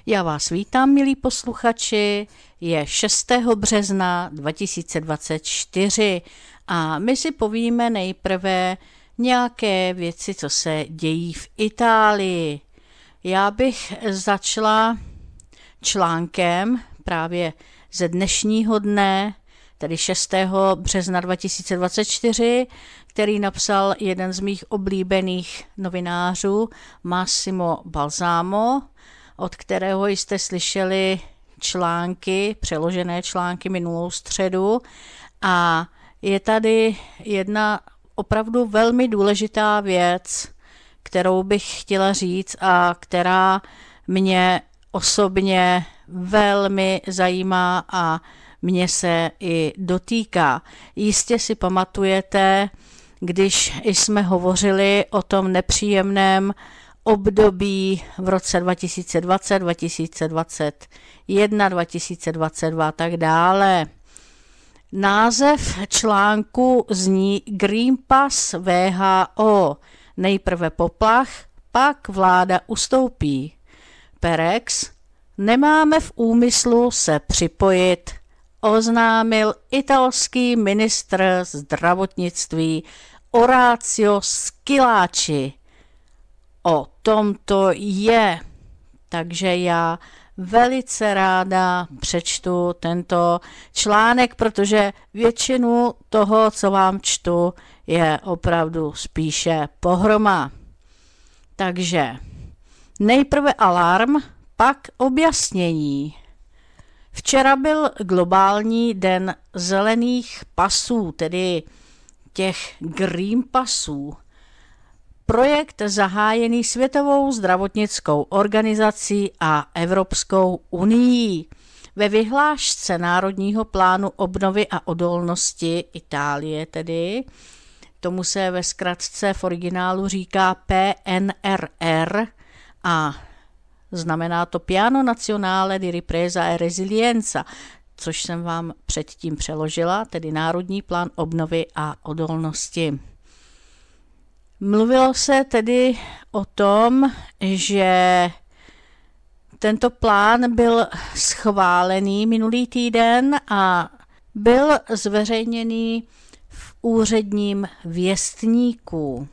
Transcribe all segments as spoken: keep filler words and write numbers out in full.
Já vás vítám, milí posluchači, je šestého března dva tisíce dvacet čtyři a my si povíme nejprve nějaké věci, co se dějí v Itálii. Já bych začala článkem právě ze dnešního dne, tedy šestého března dva tisíce dvacet čtyři, který napsal jeden z mých oblíbených novinářů, Massimo Balzano, od kterého jste slyšeli články, přeložené články minulou středu. A je tady jedna opravdu velmi důležitá věc, kterou bych chtěla říct a která mě osobně velmi zajímá a mě se i dotýká. Jistě si pamatujete, když jsme hovořili o tom nepříjemném období v roce dva tisíce dvacet, dva tisíce dvacet jedna, dva tisíce dvacet dva a tak dále. Název článku zní Green Pass V H O. Nejprve poplach, pak vláda ustoupí. Perex, nemáme v úmyslu se připojit, oznámil italský ministr zdravotnictví Orazio Schillaci. O tom to je, takže já velice ráda přečtu tento článek, protože většinu toho, co vám čtu, je opravdu spíše pohroma. Takže nejprve alarm, pak objasnění. Včera byl globální den zelených pasů, tedy těch green pasů. Projekt zahájený Světovou zdravotnickou organizací a Evropskou unii. Ve vyhlášce Národního plánu obnovy a odolnosti Itálie tedy, tomu se ve zkratce v originálu říká P N R R a znamená to Piano Nazionale di Ripresa e Resilienza, což jsem vám předtím přeložila, tedy Národní plán obnovy a odolnosti. Mluvilo se tedy o tom, že tento plán byl schválený minulý týden a byl zveřejněný v úředním věstníku.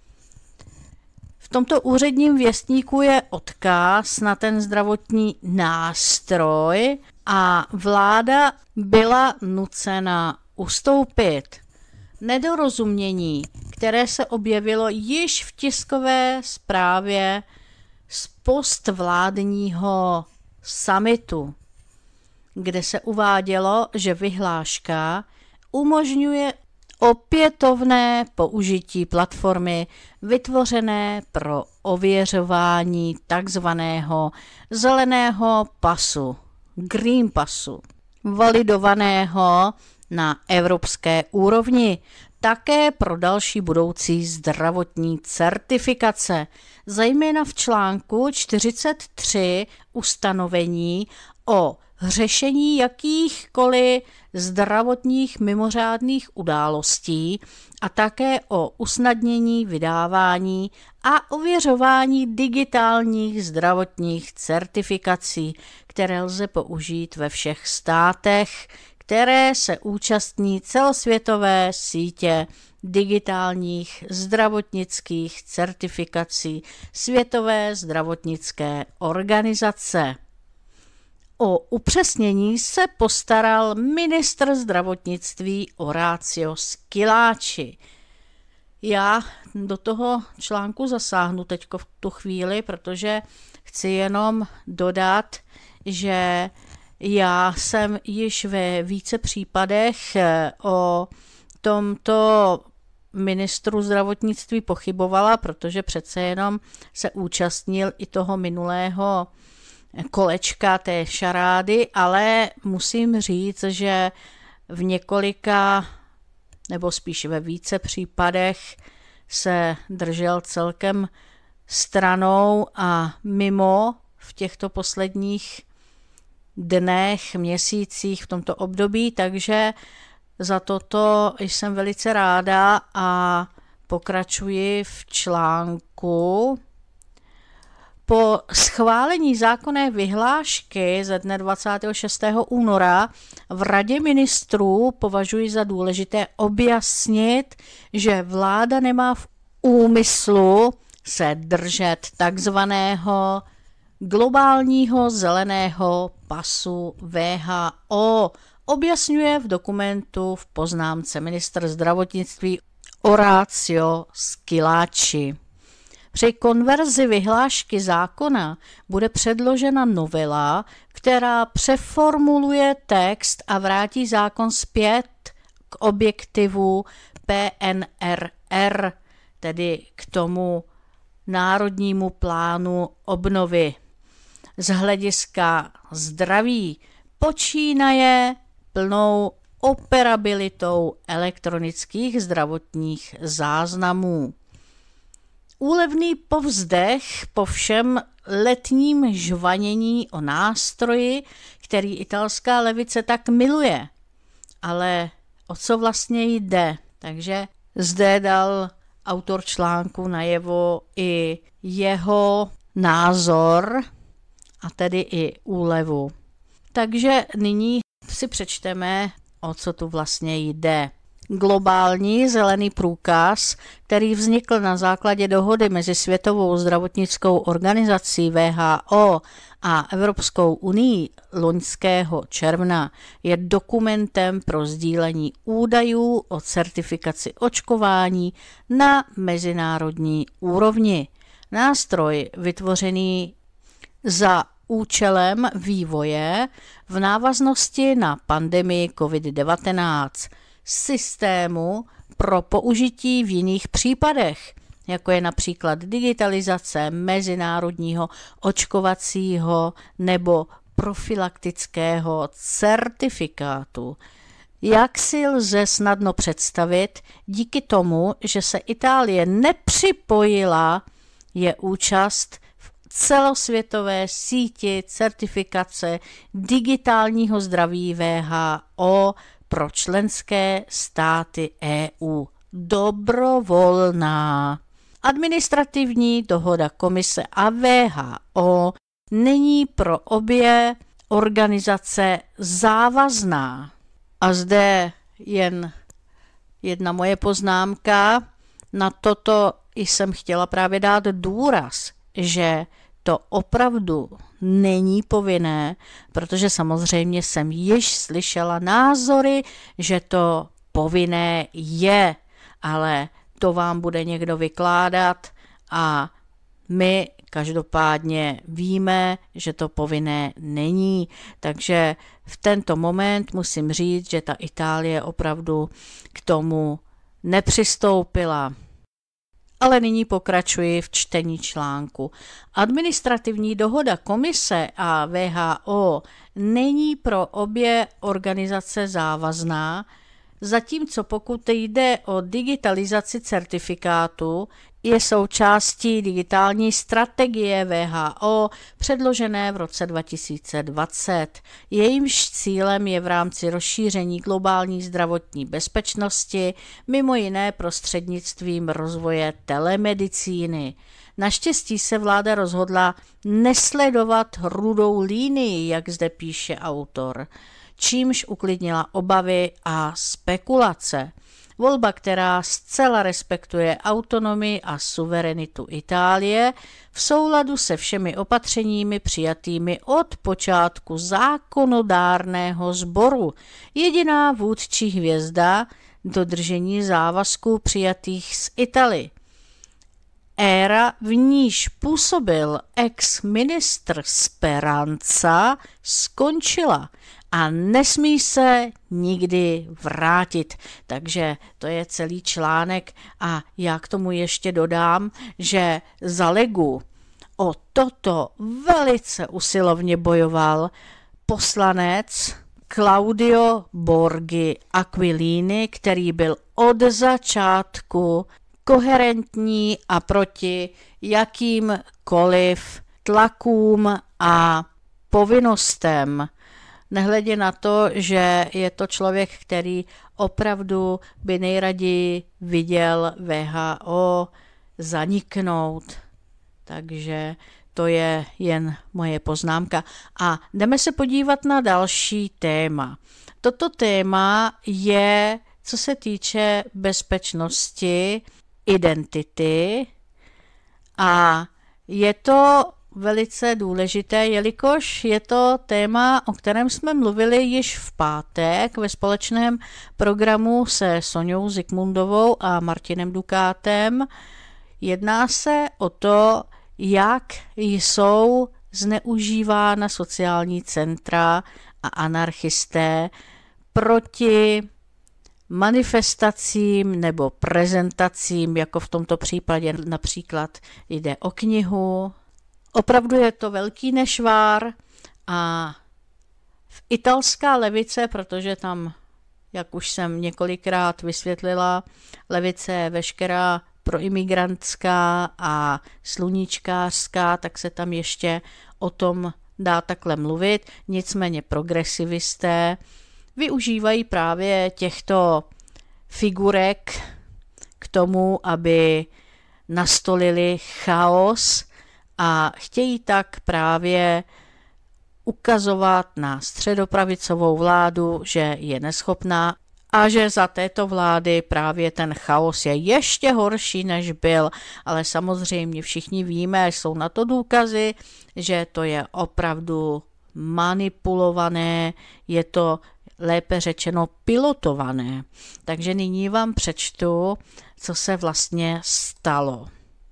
V tomto úředním věstníku je odkaz na ten zdravotní nástroj a vláda byla nucena ustoupit. Nedorozumění, které se objevilo již v tiskové zprávě z postvládního summitu, kde se uvádělo, že vyhláška umožňuje opětovné použití platformy vytvořené pro ověřování takzvaného zeleného pasu, Green Passu, validovaného na evropské úrovni, také pro další budoucí zdravotní certifikace, zejména v článku čtyřicet tři ustanovení o řešení jakýchkoliv zdravotních mimořádných událostí a také o usnadnění vydávání a ověřování digitálních zdravotních certifikací, které lze použít ve všech státech, které se účastní celosvětové sítě digitálních zdravotnických certifikací Světové zdravotnické organizace. O upřesnění se postaral ministr zdravotnictví Orazio Schillaci. Já do toho článku zasáhnu teď v tu chvíli, protože chci jenom dodat, že já jsem již ve více případech o tomto ministru zdravotnictví pochybovala, protože přece jenom se účastnil i toho minulého kolečka té šarády, ale musím říct, že v několika, nebo spíš ve více případech se držel celkem stranou a mimo v těchto posledních dnech, měsících, v tomto období, takže za toto jsem velice ráda a pokračuji v článku. Po schválení zákonné vyhlášky ze dne dvacátého šestého února v Radě ministrů považuji za důležité objasnit, že vláda nemá v úmyslu se držet takzvaného globálního zeleného pasu W H O, objasňuje v dokumentu v poznámce ministr zdravotnictví Orazio Schillaci. Při konverzi vyhlášky zákona bude předložena novela, která přeformuluje text a vrátí zákon zpět k objektivu P N R R, tedy k tomu národnímu plánu obnovy. Z hlediska zdraví počínaje plnou operabilitou elektronických zdravotních záznamů. Úlevný povzdech po všem letním žvanění o nástroji, který italská levice tak miluje. Ale o co vlastně jde? Takže zde dal autor článku najevo i jeho názor, a tedy i úlevu. Takže nyní si přečteme, o co tu vlastně jde. Globální zelený průkaz, který vznikl na základě dohody mezi Světovou zdravotnickou organizací W H O a Evropskou unii loňského června, je dokumentem pro sdílení údajů o certifikaci očkování na mezinárodní úrovni. Nástroj vytvořený za účelem vývoje v návaznosti na pandemii covid devatenáct, systému pro použití v jiných případech, jako je například digitalizace mezinárodního očkovacího nebo profilaktického certifikátu. Jak si lze snadno představit, díky tomu, že se Itálie nepřipojila, je účast v celosvětové síti certifikace digitálního zdraví W H O pro členské státy E U dobrovolná. Administrativní dohoda komise a W H O není pro obě organizace závazná. A zde jen jedna moje poznámka. Na toto jsem chtěla právě dát důraz, že to opravdu není povinné, protože samozřejmě jsem již slyšela názory, že to povinné je, ale to vám bude někdo vykládat a my každopádně víme, že to povinné není. Takže v tento moment musím říct, že ta Itálie opravdu k tomu nepřistoupila. Ale nyní pokračuji v čtení článku. Administrativní dohoda komise a W H O není pro obě organizace závazná, zatímco pokud jde o digitalizaci certifikátu, je součástí digitální strategie W H O předložené v roce dva tisíce dvacet. Jejímž cílem je v rámci rozšíření globální zdravotní bezpečnosti, mimo jiné prostřednictvím rozvoje telemedicíny. Naštěstí se vláda rozhodla nesledovat rudou línii, jak zde píše autor, čímž uklidnila obavy a spekulace. Volba, která zcela respektuje autonomii a suverenitu Itálie v souladu se všemi opatřeními přijatými od počátku zákonodárného sboru. Jediná vůdčí hvězda dodržení závazků přijatých z Italie. Éra, v níž působil ex-ministr Speranza, skončila a nesmí se nikdy vrátit. Takže to je celý článek a já k tomu ještě dodám, že za Ligu o toto velice usilovně bojoval poslanec Claudio Borghi Aquilini, který byl od začátku koherentní a proti jakýmkoliv tlakům a povinnostem. Nehledě na to, že je to člověk, který opravdu by nejraději viděl W H O zaniknout. Takže to je jen moje poznámka. A jdeme se podívat na další téma. Toto téma je, co se týče bezpečnosti, identity, a je to velice důležité, jelikož je to téma, o kterém jsme mluvili již v pátek ve společném programu se Soňou Zikmundovou a Martinem Dukátem. Jedná se o to, jak jsou zneužívána sociální centra a anarchisté proti manifestacím nebo prezentacím, jako v tomto případě například jde o knihu. Opravdu je to velký nešvár a v italská levice, protože tam, jak už jsem několikrát vysvětlila, levice je veškerá proimigrantská a sluníčkářská, tak se tam ještě o tom dá takhle mluvit. Nicméně progresivisté využívají právě těchto figurek k tomu, aby nastolili chaos a chtějí tak právě ukazovat na středopravicovou vládu, že je neschopná a že za této vlády právě ten chaos je ještě horší, než byl. Ale samozřejmě všichni víme, jsou na to důkazy, že to je opravdu manipulované, je to lépe řečeno pilotované. Takže nyní vám přečtu, co se vlastně stalo.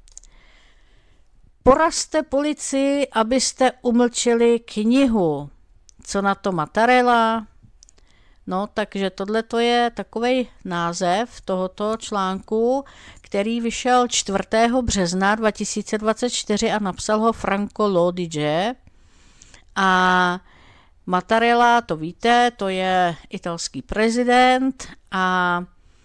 Porazte policii, abyste umlčeli knihu. Co na to Mattarella? No, takže tohle to je takovej název tohoto článku, který vyšel čtvrtého března dva tisíce dvacet čtyři a napsal ho Franco Lodice. A Mattarella, to víte, to je italský prezident a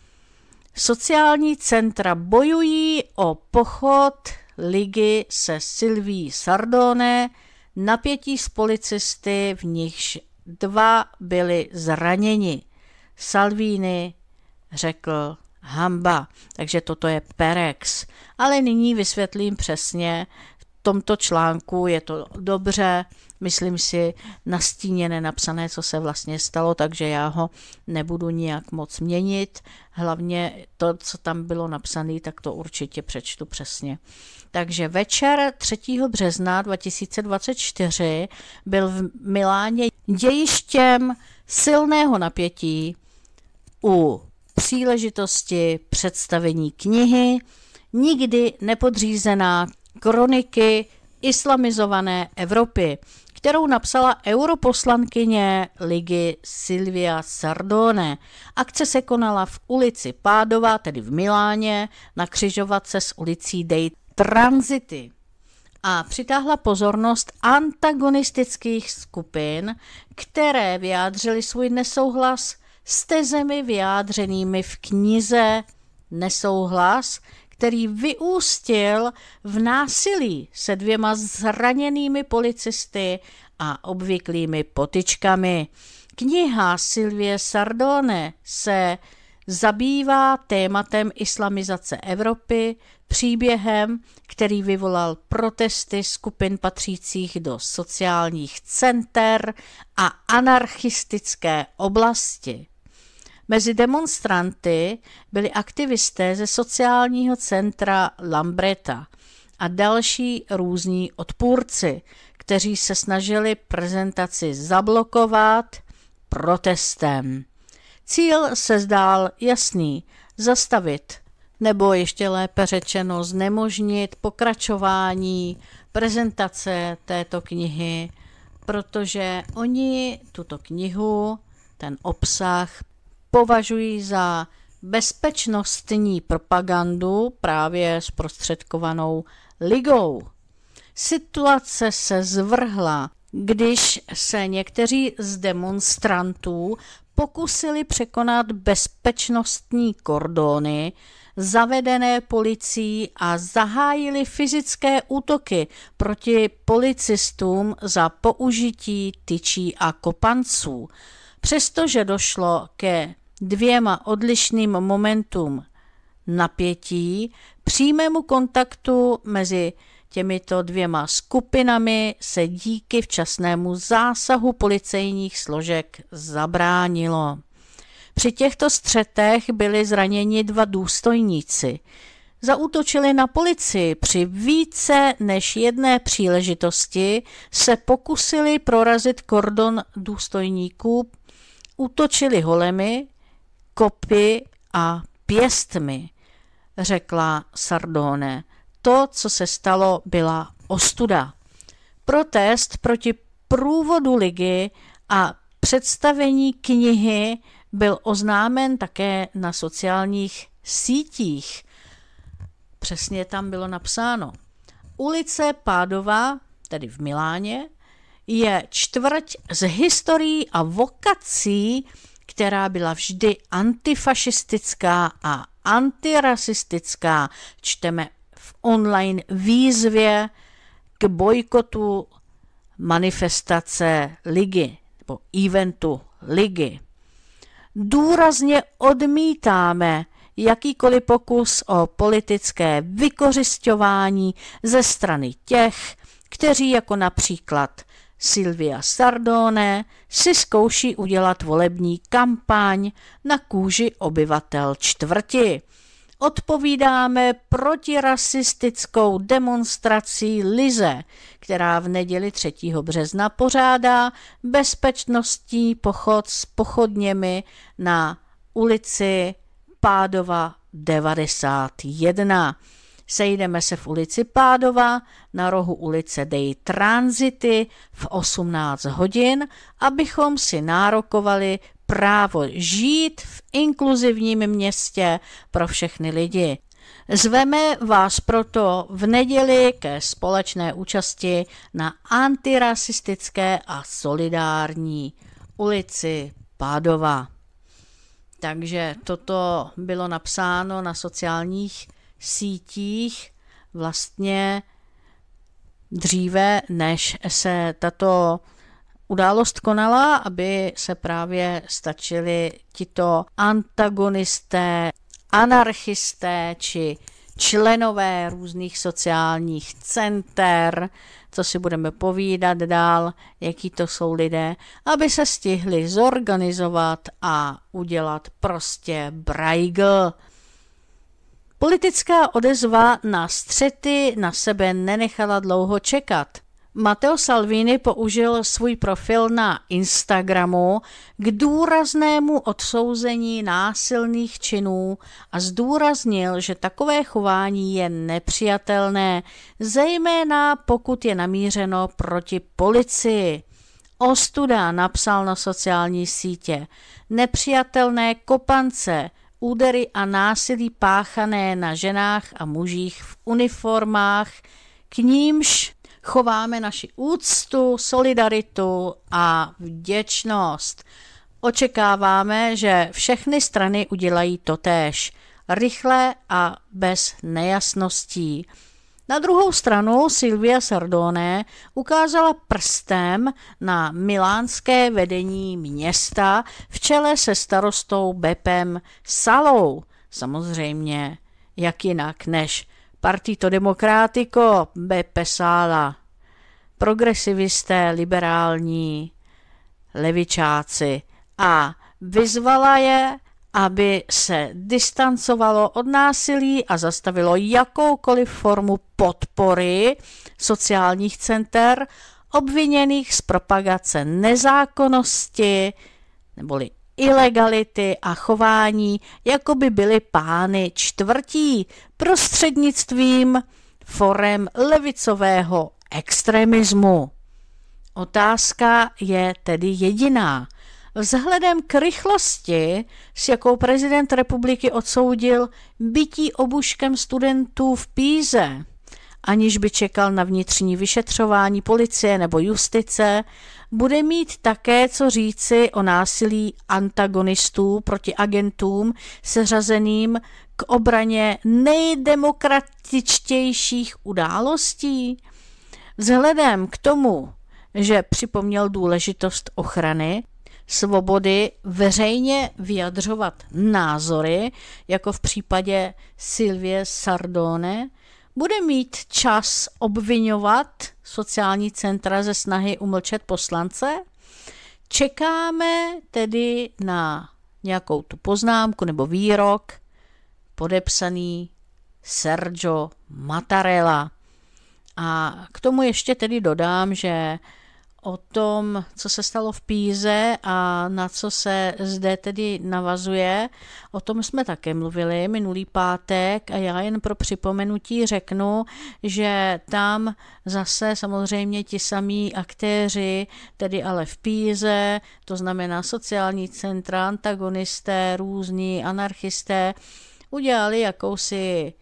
sociální centra bojují o pochod ligy se Silvií Sardone, napětí s policisty, v nichž dva byli zraněni. Salvini řekl hamba, takže toto je Perex. Ale nyní vysvětlím přesně, v tomto článku je to dobře, myslím si, nastíněné, napsané, co se vlastně stalo, takže já ho nebudu nijak moc měnit. Hlavně to, co tam bylo napsané, tak to určitě přečtu přesně. Takže večer třetího března dva tisíce dvacet čtyři byl v Miláně dějištěm silného napětí u příležitosti představení knihy Nikdy nepodřízená kroniky islamizované Evropy, kterou napsala europoslankyně ligy Silvia Sardone. Akce se konala v ulici Pádova, tedy v Miláně, na křižovatce s ulicí dei Transiti a přitáhla pozornost antagonistických skupin, které vyjádřily svůj nesouhlas s tezemi vyjádřenými v knize Nesouhlas, který vyústil v násilí se dvěma zraněnými policisty a obvyklými potyčkami. Kniha Silvie Sardone se zabývá tématem islamizace Evropy, příběhem, který vyvolal protesty skupin patřících do sociálních center a anarchistické oblasti. Mezi demonstranty byli aktivisté ze sociálního centra Lambretta a další různí odpůrci, kteří se snažili prezentaci zablokovat protestem. Cíl se zdál jasný, zastavit, nebo ještě lépe řečeno znemožnit pokračování prezentace této knihy, protože oni tuto knihu, ten obsah, považují za bezpečnostní propagandu právě zprostředkovanou ligou. Situace se zvrhla, když se někteří z demonstrantů pokusili překonat bezpečnostní kordony zavedené policií a zahájili fyzické útoky proti policistům za použití tyčí a kopanců. Přestože došlo ke dvěma odlišným momentům napětí, přímému kontaktu mezi těmito dvěma skupinami se díky včasnému zásahu policejních složek zabránilo. Při těchto střetech byli zraněni dva důstojníci. Zaútočili na policii, při více než jedné příležitosti se pokusili prorazit kordon důstojníků, útočili holemi, kopy a pěstmi, řekla Sardone. To, co se stalo, byla ostuda. Protest proti průvodu ligy a představení knihy byl oznámen také na sociálních sítích. Přesně tam bylo napsáno. Ulice Pádova, tedy v Miláně, je čtvrť s historií a vokací, která byla vždy antifašistická a antirasistická. Čteme v online výzvě k bojkotu manifestace ligy nebo eventu ligy. Důrazně odmítáme jakýkoliv pokus o politické vykořisťování ze strany těch, kteří jako například Silvia Sardone si zkouší udělat volební kampaň na kůži obyvatel čtvrti. Odpovídáme protirasistickou demonstrací Lize, která v neděli třetího března pořádá bezpečnostní pochod s pochodněmi na ulici Pádova devadesát jedna. Sejdeme se v ulici Pádova na rohu ulice Dei Transity v osmnáct hodin, abychom si nárokovali právo žít v inkluzivním městě pro všechny lidi. Zveme vás proto v neděli ke společné účasti na antirasistické a solidární ulici Pádova. Takže toto bylo napsáno na sociálních sítích vlastně dříve, než se tato událost konala, aby se právě stačili tito antagonisté, anarchisté či členové různých sociálních center, co si budeme povídat dál, jaký to jsou lidé, aby se stihli zorganizovat a udělat prostě brajgl. Politická odezva na střety na sebe nenechala dlouho čekat. Matteo Salvini použil svůj profil na Instagramu k důraznému odsouzení násilných činů a zdůraznil, že takové chování je nepřijatelné, zejména pokud je namířeno proti policii. Ostuda, napsal na sociální sítě, nepřijatelné kopance, údery a násilí páchané na ženách a mužích v uniformách, k nímž chováme naši úctu, solidaritu a vděčnost. Očekáváme, že všechny strany udělají totéž, rychle a bez nejasností. Na druhou stranu Silvia Sardone ukázala prstem na milánské vedení města v čele se starostou Beppem Salou. Samozřejmě, jak jinak než Partito Democratico Beppe Sala, progresivisté, liberální, levičáci, a vyzvala je, aby se distancovalo od násilí a zastavilo jakoukoliv formu podpory sociálních center obviněných z propagace nezákonnosti neboli ilegality a chování, jako by byly pány čtvrtí prostřednictvím forem levicového extremismu. Otázka je tedy jediná. Vzhledem k rychlosti, s jakou prezident republiky odsoudil bití obuškem studentů v Píze, aniž by čekal na vnitřní vyšetřování policie nebo justice, bude mít také co říci o násilí antagonistů proti agentům seřazeným k obraně nejdemokratičtějších událostí. Vzhledem k tomu, že připomněl důležitost ochrany, svobody veřejně vyjadřovat názory, jako v případě Silvie Sardone, bude mít čas obvinovat sociální centra ze snahy umlčet poslance? Čekáme tedy na nějakou tu poznámku nebo výrok podepsaný Sergio Mattarella. A k tomu ještě tedy dodám, že o tom, co se stalo v Píze a na co se zde tedy navazuje, o tom jsme také mluvili minulý pátek a já jen pro připomenutí řeknu, že tam zase samozřejmě ti samí aktéři, tedy ale v Píze, to znamená sociální centra, antagonisté, různí anarchisté, udělali jakousi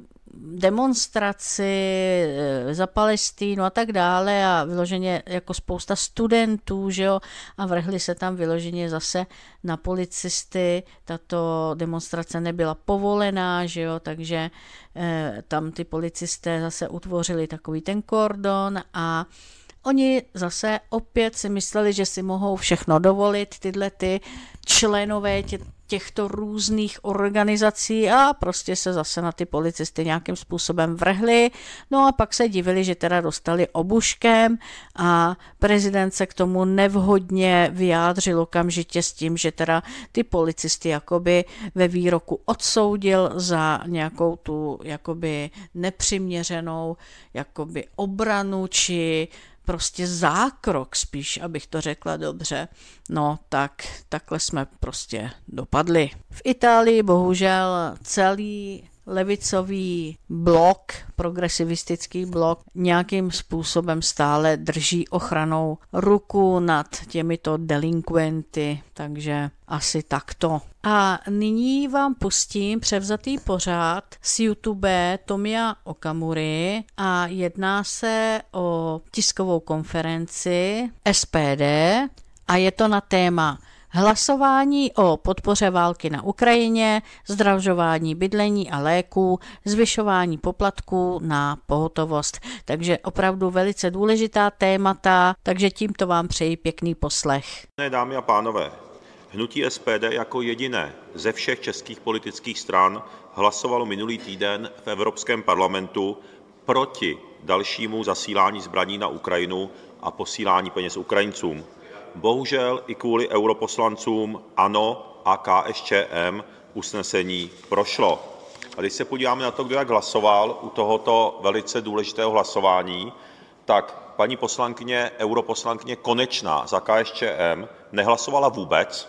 demonstraci za Palestínu a tak dále a vyloženě jako spousta studentů, že jo, a vrhli se tam vyloženě zase na policisty. Tato demonstrace nebyla povolená, že jo, takže eh, tam ty policisté zase utvořili takový ten kordon a oni zase opět si mysleli, že si mohou všechno dovolit, tyhle ty členové tě, těchto různých organizací a prostě se zase na ty policisty nějakým způsobem vrhli. No a pak se divili, že teda dostali obuškem a prezident se k tomu nevhodně vyjádřil okamžitě s tím, že teda ty policisty jakoby ve výroku odsoudil za nějakou tu jakoby nepřiměřenou jakoby obranu či prostě zákrok spíš, abych to řekla dobře. No tak takhle jsme prostě dopadli. V Itálii bohužel celý levicový blok, progresivistický blok, nějakým způsobem stále drží ochranou ruku nad těmito delinkventy, takže asi takto. A nyní vám pustím převzatý pořad z YouTube Tomia Okamury a jedná se o tiskovou konferenci S P D a je to na téma hlasování o podpoře války na Ukrajině, zdražování bydlení a léků, zvyšování poplatků na pohotovost. Takže opravdu velice důležitá témata, takže tímto vám přeji pěkný poslech. Dámy a pánové, hnutí S P D jako jediné ze všech českých politických stran hlasovalo minulý týden v Evropském parlamentu proti dalšímu zasílání zbraní na Ukrajinu a posílání peněz Ukrajincům. Bohužel i kvůli europoslancům ANO a K S Č M usnesení prošlo. A když se podíváme na to, kdo jak hlasoval u tohoto velice důležitého hlasování, tak paní poslankyně, europoslankyně Konečná za K S Č M nehlasovala vůbec,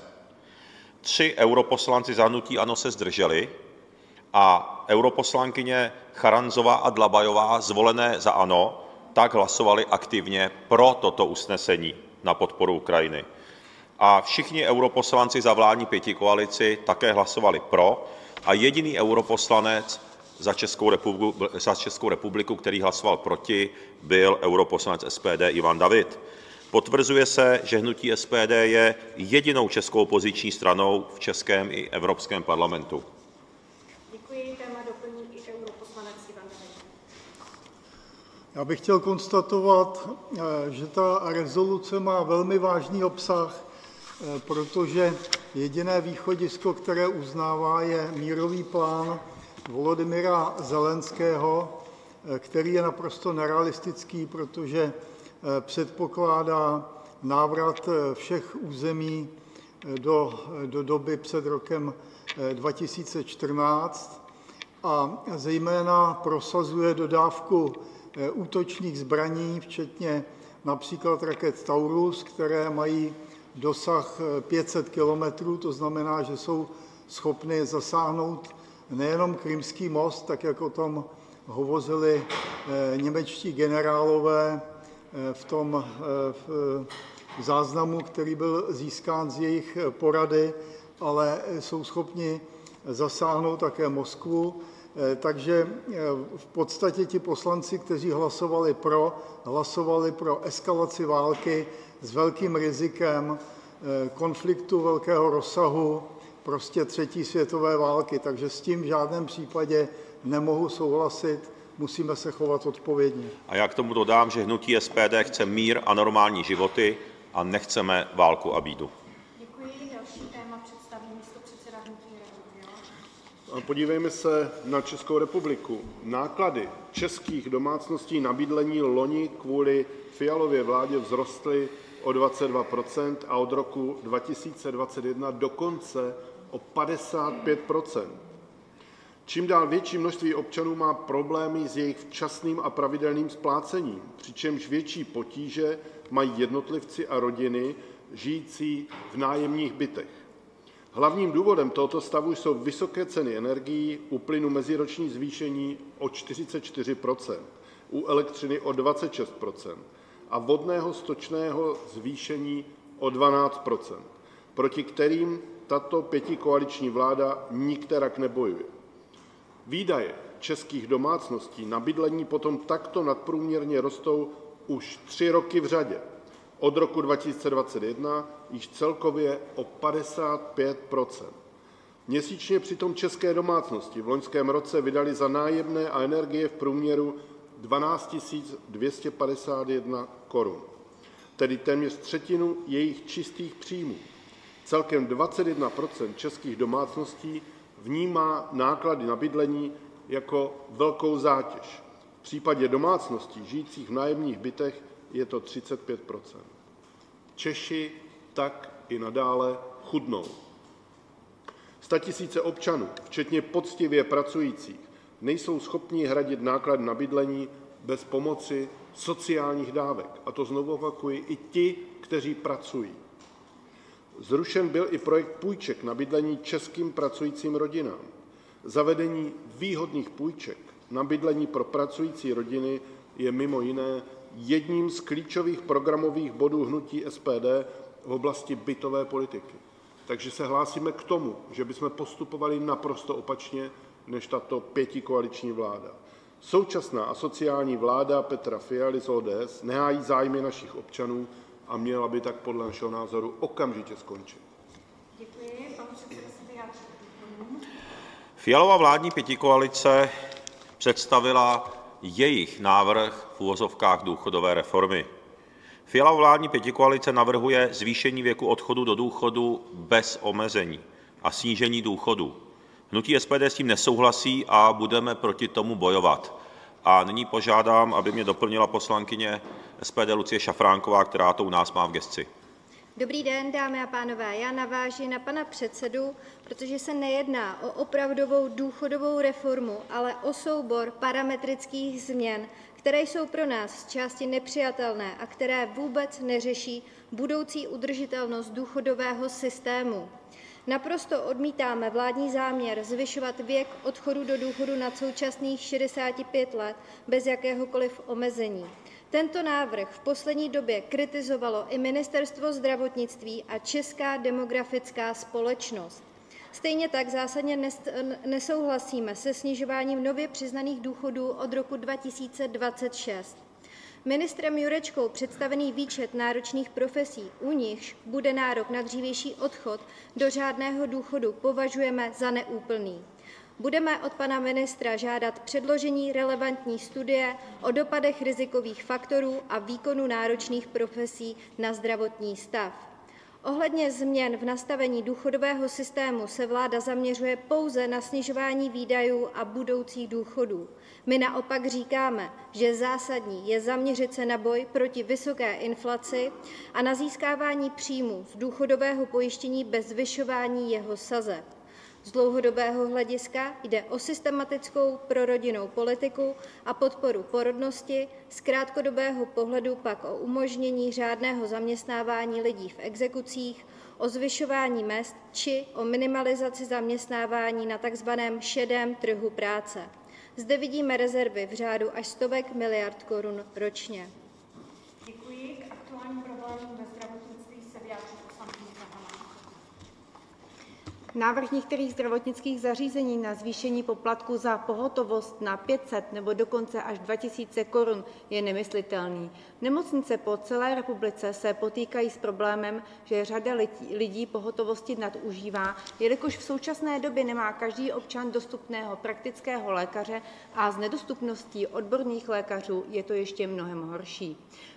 tři europoslanci za hnutí ANO se zdrželi a europoslankyně Charanzová a Dlabajová, zvolené za ANO, tak hlasovali aktivně pro toto usnesení na podporu Ukrajiny. A všichni europoslanci za vládní pětikoalici také hlasovali pro a jediný europoslanec za Českou republiku, za Českou republiku, který hlasoval proti, byl europoslanec S P D Ivan David. Potvrzuje se, že hnutí S P D je jedinou českou opoziční stranou v českém i Evropském parlamentu. Děkuji, téma doplní i europoslanec Ivan David. Já bych chtěl konstatovat, že ta rezoluce má velmi vážný obsah, protože jediné východisko, které uznává, je mírový plán Volodymyra Zelenského, který je naprosto nerealistický, protože předpokládá návrat všech území do, do doby před rokem dva tisíce čtrnáct a zejména prosazuje dodávku útočných zbraní, včetně například raket Taurus, které mají dosah pět set kilometrů, to znamená, že jsou schopny zasáhnout nejenom Krymský most, tak jak o tom hovořili němečtí generálové v tom v záznamu, který byl získán z jejich porady, ale jsou schopni zasáhnout také Moskvu. Takže v podstatě ti poslanci, kteří hlasovali pro, hlasovali pro eskalaci války s velkým rizikem konfliktu velkého rozsahu, prostě třetí světové války. Takže s tím v žádném případě nemohu souhlasit, musíme se chovat odpovědně. A já k tomu dodám, že hnutí S P D chce mír a normální životy a nechceme válku a bídu. Děkuji. Další téma představí místopředseda hnutí Podívejme se na Českou republiku. Náklady českých domácností na bydlení loni kvůli Fialově vládě vzrostly o dvacet dva procent a od roku dva tisíce dvacet jedna dokonce o padesát pět procent. Čím dál větší množství občanů má problémy s jejich včasným a pravidelným splácením, přičemž větší potíže mají jednotlivci a rodiny žijící v nájemních bytech. Hlavním důvodem tohoto stavu jsou vysoké ceny energií, u plynu meziroční zvýšení o čtyřicet čtyři procent, u elektřiny o dvacet šest procent a vodného stočného zvýšení o dvanáct procent, proti kterým tato pětikoaliční vláda nikterak nebojuje. Výdaje českých domácností na bydlení potom takto nadprůměrně rostou už tři roky v řadě. Od roku dva tisíce dvacet jedna již celkově o padesát pět procent. Měsíčně přitom české domácnosti v loňském roce vydali za nájemné a energie v průměru dvanáct tisíc dvě stě padesát jedna korun, tedy téměř třetinu jejich čistých příjmů. Celkem dvacet jedna procent českých domácností vnímá náklady na bydlení jako velkou zátěž. V případě domácností žijících v nájemních bytech je to třicet pět procent. Češi tak i nadále chudnou. Statisíce občanů, včetně poctivě pracujících, nejsou schopni hradit náklady na bydlení bez pomoci sociálních dávek. A to znovu opakuji, i ti, kteří pracují. Zrušen byl i projekt půjček na bydlení českým pracujícím rodinám. Zavedení výhodných půjček na bydlení pro pracující rodiny je mimo jiné jedním z klíčových programových bodů hnutí S P D v oblasti bytové politiky. Takže se hlásíme k tomu, že bychom postupovali naprosto opačně než tato pětikoaliční vláda. Současná asociální vláda Petra Fialy z O D S nehájí zájmy našich občanů a měla by tak podle našeho názoru okamžitě skončit. Děkuji. Pan předseda se vyjádří. Fialova vládní pětikoalice představila jejich návrh v uvozovkách důchodové reformy. Fialova vládní pětikoalice navrhuje zvýšení věku odchodu do důchodu bez omezení a snížení důchodu. Hnutí S P D s tím nesouhlasí a budeme proti tomu bojovat. A nyní požádám, aby mě doplnila poslankyně S P D Lucie Šafránková, která to u nás má v gesci. Dobrý den, dámy a pánové. Já navážu na pana předsedu, protože se nejedná o opravdovou důchodovou reformu, ale o soubor parametrických změn, které jsou pro nás z části nepřijatelné a které vůbec neřeší budoucí udržitelnost důchodového systému. Naprosto odmítáme vládní záměr zvyšovat věk odchodu do důchodu nad současných šedesát pět let bez jakéhokoliv omezení. Tento návrh v poslední době kritizovalo i Ministerstvo zdravotnictví a Česká demografická společnost. Stejně tak zásadně nesouhlasíme se snižováním nově přiznaných důchodů od roku dva tisíce dvacet šest. Ministrem Jurečkou představený výčet náročných profesí, u nichž bude nárok na dřívější odchod do řádného důchodu, považujeme za neúplný. Budeme od pana ministra žádat předložení relevantní studie o dopadech rizikových faktorů a výkonu náročných profesí na zdravotní stav. Ohledně změn v nastavení důchodového systému se vláda zaměřuje pouze na snižování výdajů a budoucích důchodů. My naopak říkáme, že zásadní je zaměřit se na boj proti vysoké inflaci a na získávání příjmů z důchodového pojištění bez zvyšování jeho sazeb. Z dlouhodobého hlediska jde o systematickou prorodinnou politiku a podporu porodnosti, z krátkodobého pohledu pak o umožnění řádného zaměstnávání lidí v exekucích, o zvyšování mezd či o minimalizaci zaměstnávání na tzv. Šedém trhu práce. Zde vidíme rezervy v řádu až stovek miliard korun ročně. Děkuji. K aktuálním problémům ve zdravotnictví se vyjádří poslankyně Kahanová. Návrh některých zdravotnických zařízení na zvýšení poplatku za pohotovost na pět set nebo dokonce až dva tisíce korun je nemyslitelný. Nemocnice po celé republice se potýkají s problémem, že řada lidí pohotovosti nadužívá, jelikož v současné době nemá každý občan dostupného praktického lékaře a s nedostupností odborných lékařů je to ještě mnohem horší.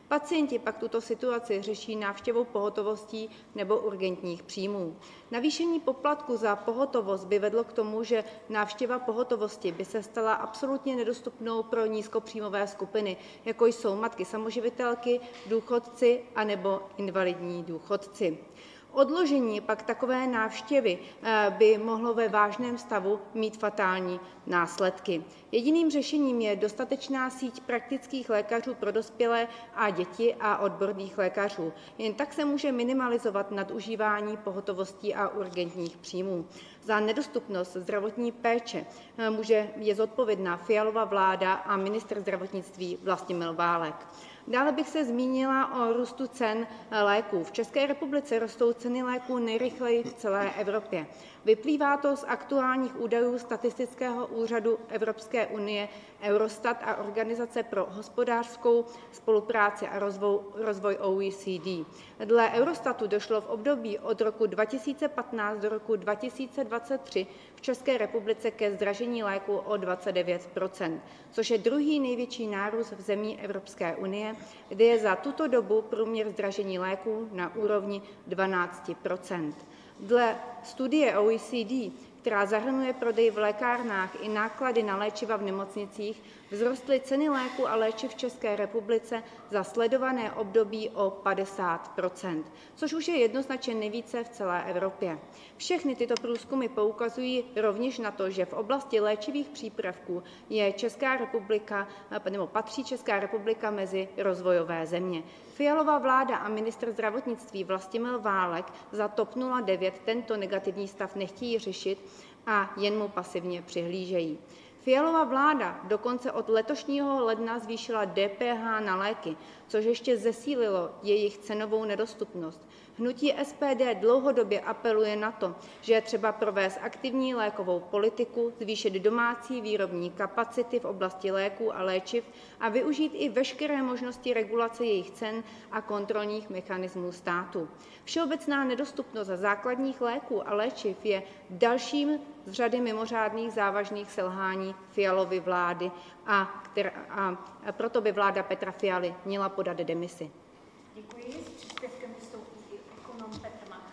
Pacienti pak tuto situaci řeší návštěvou pohotovostí nebo urgentních příjmů. Navýšení poplatku za pohotovost by vedlo k tomu, že návštěva pohotovosti by se stala absolutně nedostupnou pro nízkopříjmové skupiny, jako jsou matky samoživitelky, důchodci anebo invalidní důchodci. Odložení pak takové návštěvy by mohlo ve vážném stavu mít fatální následky. Jediným řešením je dostatečná síť praktických lékařů pro dospělé a děti a odborných lékařů. Jen tak se může minimalizovat nadužívání pohotovostí a urgentních příjmů. Za nedostupnost zdravotní péče může je zodpovědná Fialova vláda a ministr zdravotnictví Vlastimil Válek. Dále bych se zmínila o růstu cen léků. V České republice rostou ceny léků nejrychleji v celé Evropě. Vyplývá to z aktuálních údajů Statistického úřadu Evropské unie Eurostat a Organizace pro hospodářskou spolupráci a rozvoj, rozvoj O E C D. Dle Eurostatu došlo v období od roku dva tisíce patnáct do roku dva tisíce dvacet tři v České republice ke zdražení léků o dvacet devět procent, což je druhý největší nárůst v zemí Evropské unie, kde je za tuto dobu průměr zdražení léků na úrovni dvanáct procent. Dle studie O E C D, která zahrnuje prodej v lékárnách i náklady na léčiva v nemocnicích, vzrostly ceny léků a léčiv v České republice za sledované období o padesát procent, což už je jednoznačně nejvíce v celé Evropě. Všechny tyto průzkumy poukazují rovněž na to, že v oblasti léčivých přípravků je Česká republika, nebo patří Česká republika mezi rozvojové země. Fialova vláda a ministr zdravotnictví Vlastimil Válek za TOP nula devět tento negativní stav nechtějí řešit a jen mu pasivně přihlížejí. Fialova vláda dokonce od letošního ledna zvýšila D P H na léky, což ještě zesílilo jejich cenovou nedostupnost. Hnutí S P D dlouhodobě apeluje na to, že je třeba provést aktivní lékovou politiku, zvýšit domácí výrobní kapacity v oblasti léků a léčiv a využít i veškeré možnosti regulace jejich cen a kontrolních mechanismů státu. Všeobecná nedostupnost základních léků a léčiv je dalším z řady mimořádných závažných selhání Fialovy vlády a, která, a proto by vláda Petra Fialy měla podat demisi. Děkuji. S příspěvkem vystoupí ekonom Petr Mach.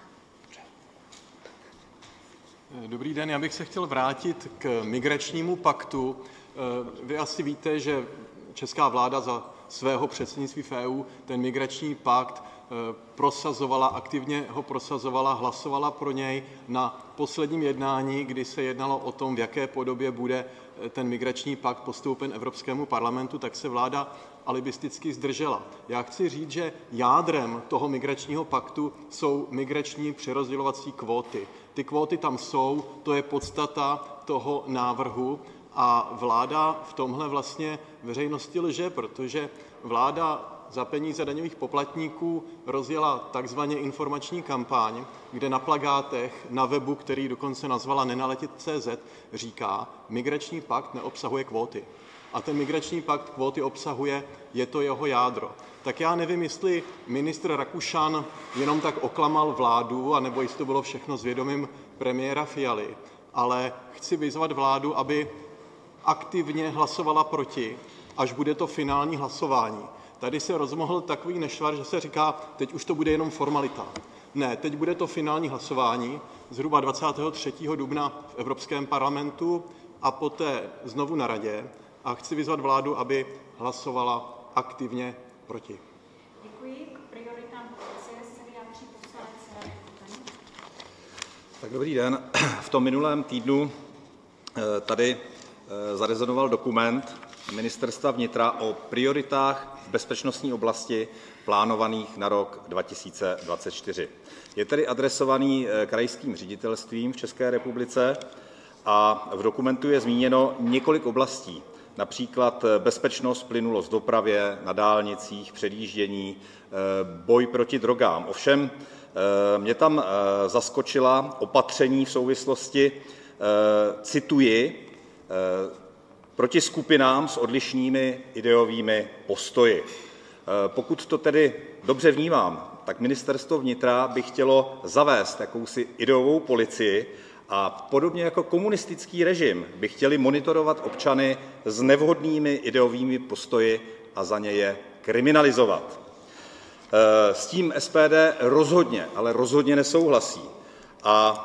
Dobrý den, já bych se chtěl vrátit k migračnímu paktu. Vy asi víte, že česká vláda za svého předsednictví v E U ten migrační pakt prosazovala, aktivně ho prosazovala, hlasovala pro něj na posledním jednání, kdy se jednalo o tom, v jaké podobě bude ten migrační pakt postoupen Evropskému parlamentu, tak se vláda alibisticky zdržela. Já chci říct, že jádrem toho migračního paktu jsou migrační přerozdělovací kvóty. Ty kvóty tam jsou, to je podstata toho návrhu a vláda v tomhle vlastně veřejnosti lže, protože vláda za peníze daňových poplatníků rozjela takzvaně informační kampaň, kde na plakátech, na webu, který dokonce nazvala nenaletět tečka cé zet, říká, migrační pakt neobsahuje kvóty. A ten migrační pakt kvóty obsahuje, je to jeho jádro. Tak já nevím, jestli ministr Rakušan jenom tak oklamal vládu, anebo jestli to bylo všechno s vědomím premiéra Fialy, ale chci vyzvat vládu, aby aktivně hlasovala proti, až bude to finální hlasování. Tady se rozmohl takový nešvar, že se říká, teď už to bude jenom formalita. Ne, teď bude to finální hlasování, zhruba dvacátého třetího dubna v Evropském parlamentu a poté znovu na radě. A chci vyzvat vládu, aby hlasovala aktivně proti. Děkuji. K prioritám policie se vyjádří poslanec Radek Koten. Tak dobrý den. V tom minulém týdnu tady zarezonoval dokument Ministerstva vnitra o prioritách v bezpečnostní oblasti plánovaných na rok dva tisíce dvacet čtyři. Je tedy adresovaný krajským ředitelstvím v České republice a v dokumentu je zmíněno několik oblastí, například bezpečnost, plynulost v dopravě, na dálnicích, předjíždění, boj proti drogám. Ovšem mě tam zaskočila opatření v souvislosti, cituji, proti skupinám s odlišnými ideovými postoji. Pokud to tedy dobře vnímám, tak Ministerstvo vnitra by chtělo zavést jakousi ideovou policii a podobně jako komunistický režim by chtěli monitorovat občany s nevhodnými ideovými postoji a za ně je kriminalizovat. S tím S P D rozhodně, ale rozhodně nesouhlasí. A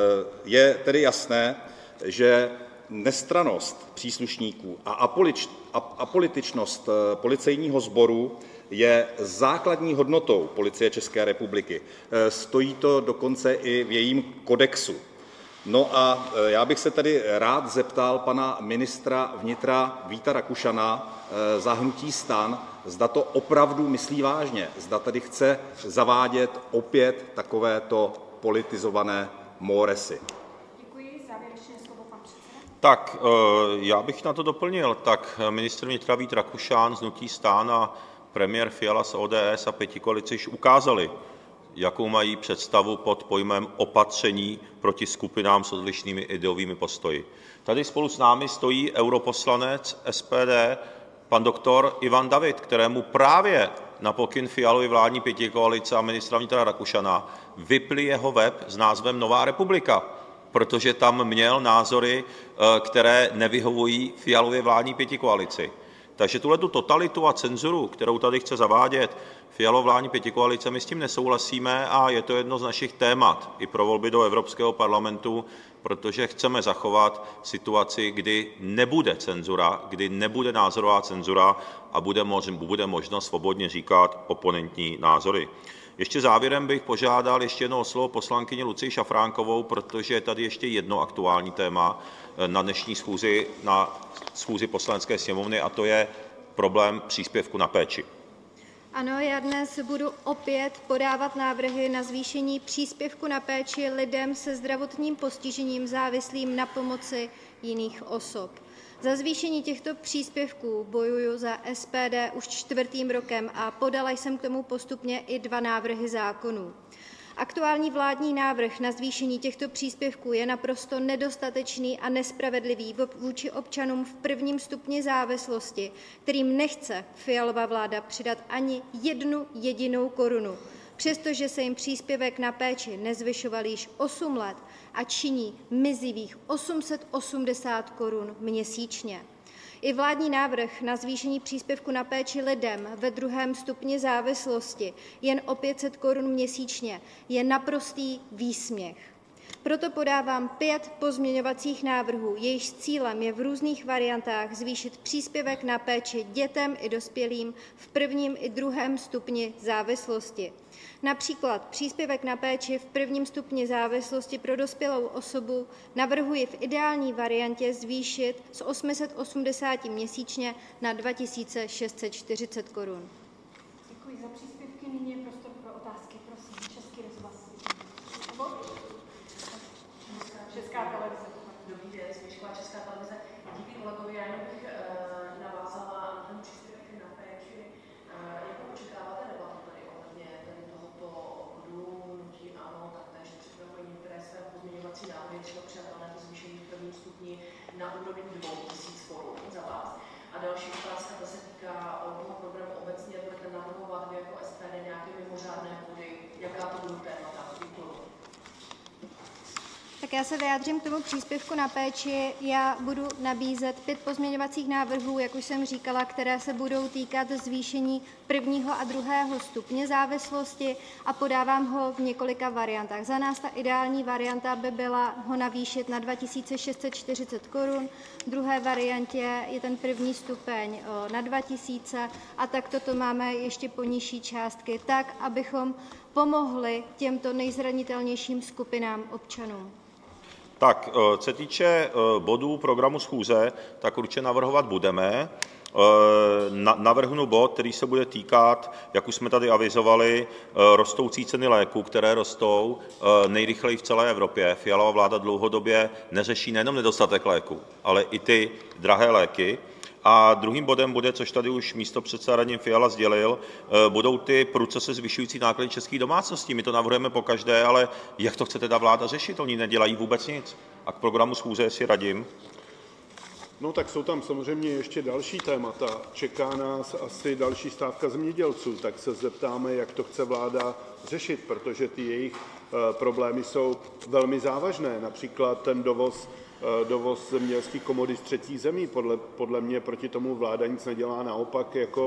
je tedy jasné, že nestrannost příslušníků a apolitičnost policejního sboru je základní hodnotou Policie České republiky. Stojí to dokonce i v jejím kodexu. No a já bych se tedy rád zeptal pana ministra vnitra Víta Rakušana za hnutí STAN, zda to opravdu myslí vážně, zda tedy chce zavádět opět takovéto politizované móresy. Děkuji. Závěrečné slovo pan předseda. Tak já bych na to doplnil. Tak ministr vnitra Vít Rakušan z hnutí STAN a premiér Fiala z O D S a pětikoalice již ukázali, jakou mají představu pod pojmem opatření proti skupinám s odlišnými ideovými postoji. Tady spolu s námi stojí europoslanec S P D, pan doktor Ivan David, kterému právě na pokyn Fialovy vládní pětikoalice a ministra vnitra Rakušana vypli jeho web s názvem Nová republika, protože tam měl názory, které nevyhovují Fialově vládní pětikoalici. Takže tuhletu totalitu a cenzuru, kterou tady chce zavádět Fialova vládní pětikoalice, my s tím nesouhlasíme a je to jedno z našich témat i pro volby do Evropského parlamentu, protože chceme zachovat situaci, kdy nebude cenzura, kdy nebude názorová cenzura a bude, mož, bude možno svobodně říkat oponentní názory. Ještě závěrem bych požádal ještě jednou o slovo poslankyni Lucii Šafránkovou, protože je tady ještě jedno aktuální téma na dnešní schůzi, na schůzi Poslanecké sněmovny, a to je problém příspěvku na péči. Ano, já dnes budu opět podávat návrhy na zvýšení příspěvku na péči lidem se zdravotním postižením závislým na pomoci jiných osob. Za zvýšení těchto příspěvků bojuju za S P D už čtvrtým rokem a podala jsem k tomu postupně i dva návrhy zákonů. Aktuální vládní návrh na zvýšení těchto příspěvků je naprosto nedostatečný a nespravedlivý vůči občanům v prvním stupni závislosti, kterým nechce Fialova vláda přidat ani jednu jedinou korunu, přestože se jim příspěvek na péči nezvyšoval již osm let a činí mizivých osm set osmdesát korun měsíčně. I vládní návrh na zvýšení příspěvku na péči lidem ve druhém stupni závislosti jen o pět set korun měsíčně je naprostý výsměch. Proto podávám pět pozměňovacích návrhů, jejichž cílem je v různých variantách zvýšit příspěvek na péči dětem i dospělým v prvním i druhém stupni závislosti. Například příspěvek na péči v prvním stupni závislosti pro dospělou osobu navrhuji v ideální variantě zvýšit z osm set osmdesát měsíčně na dva tisíce šest set čtyřicet korun. Děkuji za příspěvky. Nyní je prostor pro otázky. Prosím, Český rozhlas. Česká televize. Dobrý den, Svěšková Česká televize. Díky kolegovi, já jenom bych navázala na ten příspěvek na péči. Jak očekáváte debatu tady ohledně tady tohoto bodu hnutí ANO, taktéž připravují některé své pozměňovací návrhy, třeba přijatelné to zvýšení v prvním stupni na úroveň dvou tisíc korun za vás. A další otázka, ta se týká toho programu obecně, budete navrhovat vy jako S P D nějaké mimořádné body, jaká to budou témata? Děkuji. Tak já se vyjádřím k tomu příspěvku na péči. Já budu nabízet pět pozměňovacích návrhů, jak už jsem říkala, které se budou týkat zvýšení prvního a druhého stupně závislosti a podávám ho v několika variantách. Za nás ta ideální varianta by byla ho navýšit na dva tisíce šest set čtyřicet korun, v druhé variantě je ten první stupeň na dva tisíce a tak toto máme ještě po nižší částky, tak, abychom pomohli těmto nejzranitelnějším skupinám občanů. Tak, co se týče bodů programu schůze, tak určitě navrhovat budeme. Navrhnu bod, který se bude týkat, jak už jsme tady avizovali, rostoucí ceny léků, které rostou nejrychleji v celé Evropě. Fialova vláda dlouhodobě neřeší nejenom nedostatek léků, ale i ty drahé léky. A druhým bodem bude, což tady už místopředseda Radim Fiala sdělil, budou ty prudce se zvyšující náklady českých domácností. My to navrhujeme pokaždé, ale jak to chce teda vláda řešit? Oni nedělají vůbec nic. A k programu schůze si radím. No tak jsou tam samozřejmě ještě další témata. Čeká nás asi další stávka zemědělců, tak se zeptáme, jak to chce vláda řešit, protože ty jejich problémy jsou velmi závažné. Například ten dovoz dovoz zemědělských komodit z třetích zemí. Podle, podle mě proti tomu vláda nic nedělá, naopak jako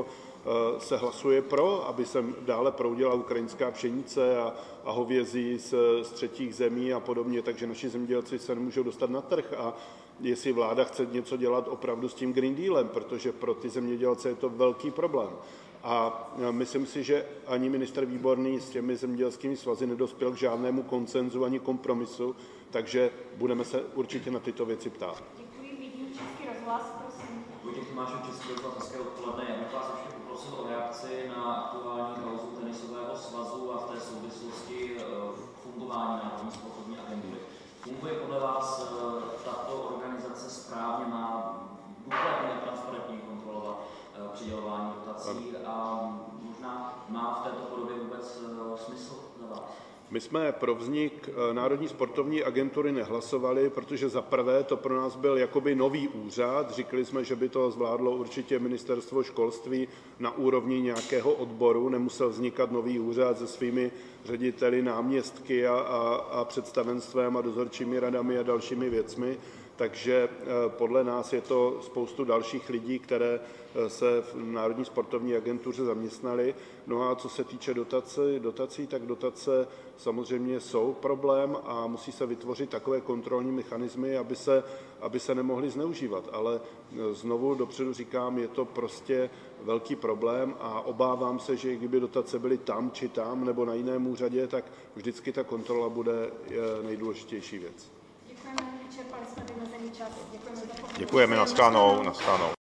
se hlasuje pro, aby sem dále proudila ukrajinská pšenice a, a hovězí z, z třetích zemí a podobně, takže naši zemědělci se nemůžou dostat na trh. A jestli vláda chce něco dělat opravdu s tím Green Dealem, protože pro ty zemědělce je to velký problém. A myslím si, že ani ministr Výborný s těmi zemědělskými svazy nedospěl k žádnému konsenzu ani kompromisu, takže budeme se určitě na tyto věci ptát. Děkuji, vidím Český rozhlas, prosím. Vojtěch Tomášek, Český rozhlas, hezké odpoledne. Já bych vás ještě poprosil o reakci na aktuální kauzu tenisového svazu a v té souvislosti fungování Národní sportovní agentury. Funguje podle vás tato organizace správně, má důkladně transparentně kontrolovat přidělování dotací a možná má v této podobě vůbec smysl za vás? My jsme pro vznik Národní sportovní agentury nehlasovali, protože za prvé to pro nás byl jakoby nový úřad. Říkali jsme, že by to zvládlo určitě ministerstvo školství na úrovni nějakého odboru. Nemusel vznikat nový úřad se svými řediteli, náměstky a, a, a představenstvem a dozorčími radami a dalšími věcmi. Takže podle nás je to spoustu dalších lidí, které se v Národní sportovní agentuře zaměstnali. No a co se týče dotací, dotací, tak dotace samozřejmě jsou problém a musí se vytvořit takové kontrolní mechanismy, aby se, aby se nemohly zneužívat. Ale znovu dopředu říkám, je to prostě velký problém a obávám se, že kdyby dotace byly tam či tam nebo na jiném úřadě, tak vždycky ta kontrola bude nejdůležitější věc. Děkujeme, vyčerpali jsme vymezený čas. Děkujeme za pozornost. Děkujeme, nashledanou, nashledanou.